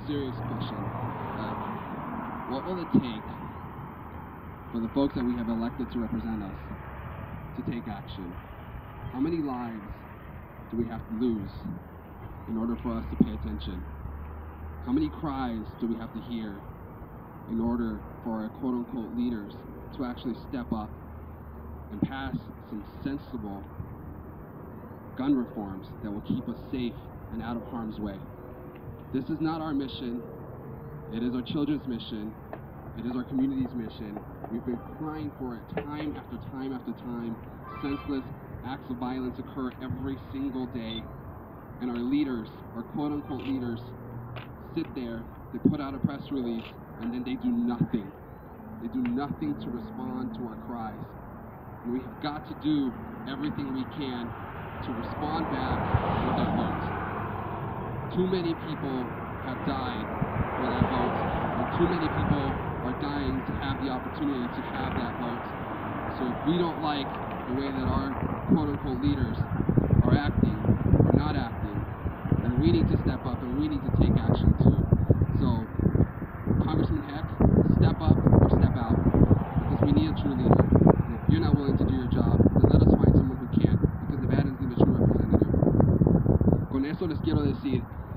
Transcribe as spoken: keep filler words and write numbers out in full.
serious question. Uh, what will it take for the folks that we have elected to represent us to take action? How many lives do we have to lose in order for us to pay attention? How many cries do we have to hear in order for our quote-unquote leaders to actually step up and pass some sensible gun reforms that will keep us safe and out of harm's way? This is not our mission. It is our children's mission. It is our community's mission. We've been crying for it time after time after time. Senseless acts of violence occur every single day. And our leaders, our quote-unquote leaders, sit there, they put out a press release, and then they do nothing. They do nothing to respond to our cries. And we have got to do everything we can to respond back with our vote. Too many people have died for that vote, and too many people are dying to have the opportunity to have that vote. So if we don't like the way that our quote-unquote leaders are acting or not acting, then we need to step up and we need to take action too. So, Congressman Hecht, step up or step out, because we need a true leader. And if you're not willing to do your job, then let us find someone who can, because Nevada is the true representative. Con eso les quiero decir